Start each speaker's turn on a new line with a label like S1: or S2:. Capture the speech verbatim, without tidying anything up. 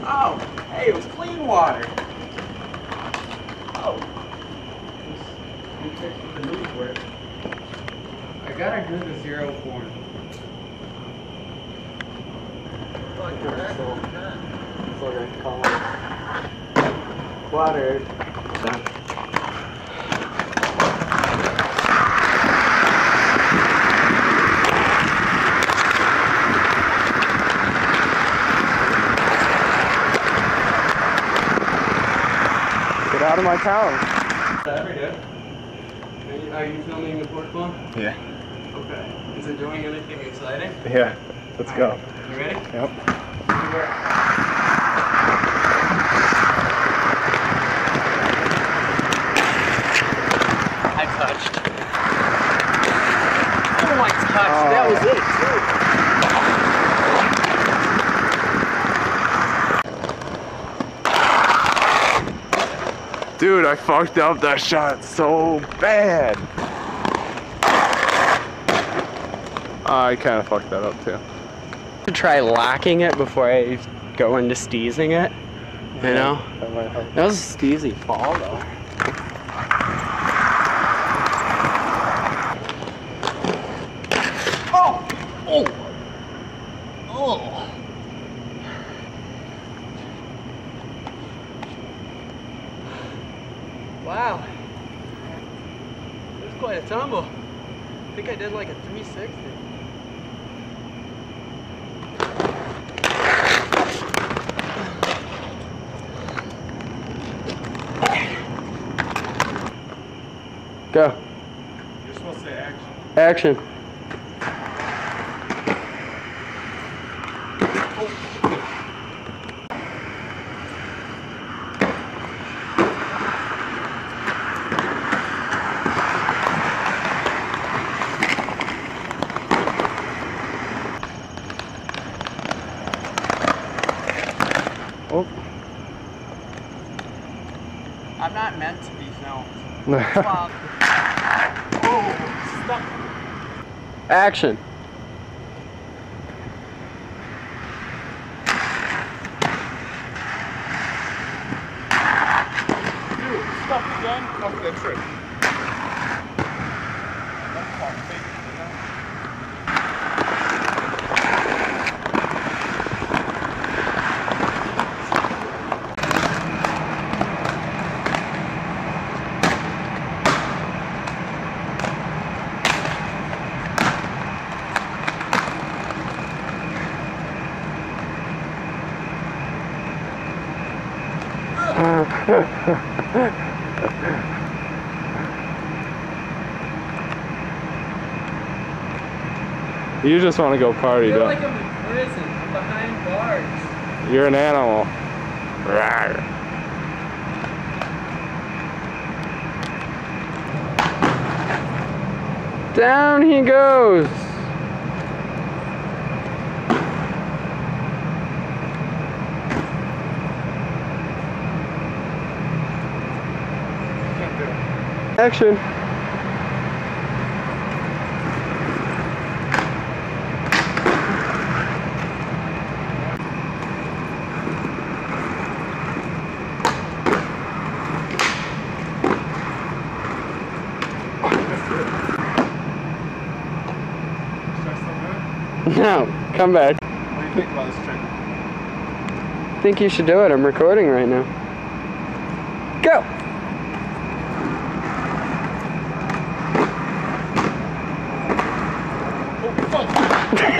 S1: Oh, hey, it was clean water. Oh. You fixed the news work. I gotta do the zero form. It's like a column. Water. Done. Get out of my town. Every day. Are you, are you filming the pork bone?
S2: Yeah.
S1: Okay. Is it doing anything exciting?
S2: Yeah. Let's
S1: All
S2: go.
S1: right. You ready?
S2: Yep.
S1: I touched. Oh, I touched. Oh. That was it,
S2: too. Dude, I fucked up that shot so bad. I kind of fucked that up too.
S1: To try locking it before I go into steezing it, you yeah, know?
S2: That might help.
S1: That was a steezy fall though. Oh! Oh! Oh! Wow. It was quite a tumble. I think I did like a three sixty. Go.
S2: You're supposed to say action.
S1: Action. Oh. I'm not meant to be filmed. Oh, stop. Action.
S2: Dude, stop again. Fuck that trick. You just want to go party,
S1: I feel
S2: don't
S1: like I'm in prison, I'm behind bars.
S2: You're an animal. Rawr.
S1: Down he goes. Action. No, come back.
S2: What do you think about this trick?
S1: I think you should do it. I'm recording right now. Go!
S2: Oh, fuck!